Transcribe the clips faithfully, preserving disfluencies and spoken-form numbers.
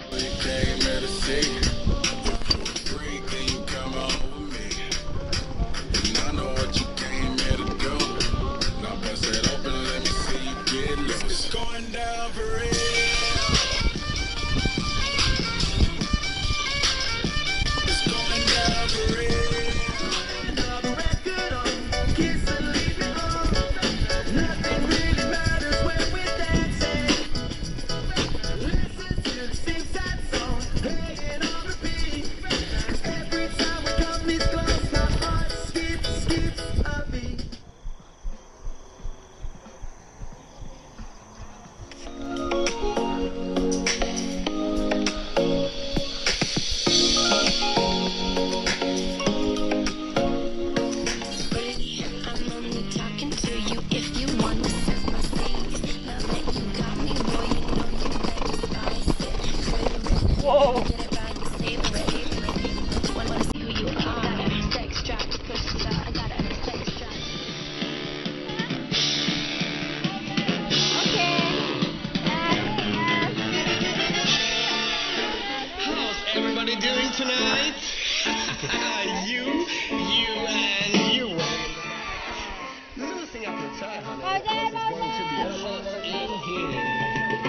Doing tonight? you, you, and you. There's nothing up the tie, honey. Because it's going to be hot in here.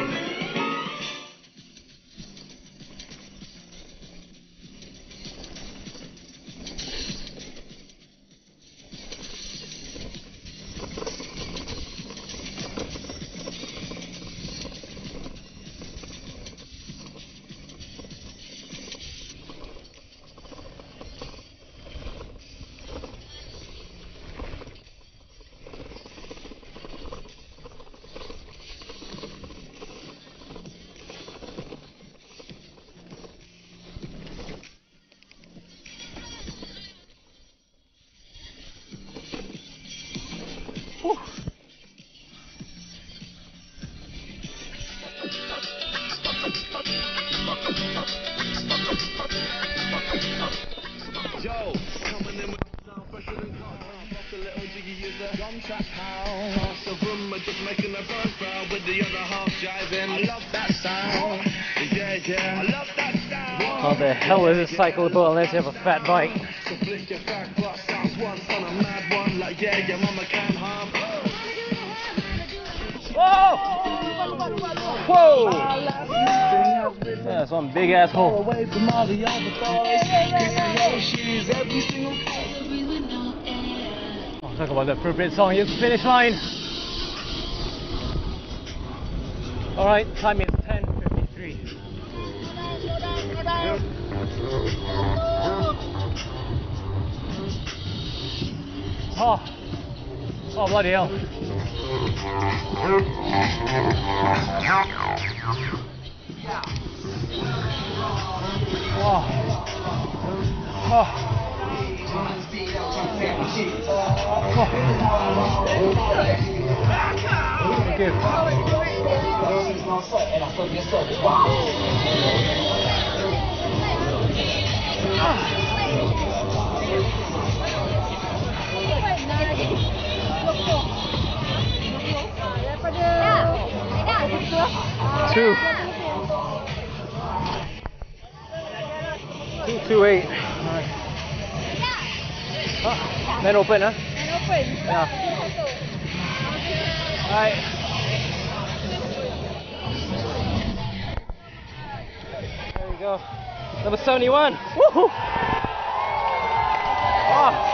Whew. Joe, coming in with the sound fresher than cotton. Off the little jiggy user, drum track pound. Half the room are just making a buzz crowd with the other half jiving. I love that sound. Yeah, yeah, I love that sound. How the hell is this cyclable unless you have a fat bike? So flick your fat butt sounds once on a mad one. Like, yeah, your mama can't harm. Whoa! Whoa! Yeah, that's one big asshole. Away from all the other boys. She's every single. Oh, talk about the appropriate song. Here's the finish line. All right, time is ten fifty-three. Oh, oh bloody hell! Oh. Oh. Thank you. Two. Two, two, eight. Alright. Oh, then open, huh? Then open. Yeah. Alright. There we go. Number seventy-one. Woohoo! Oh.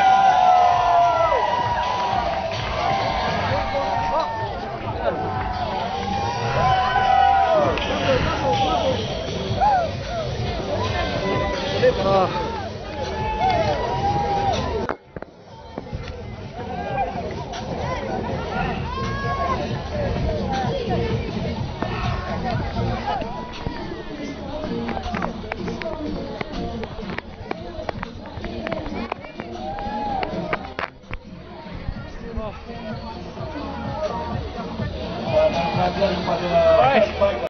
Oh. All right.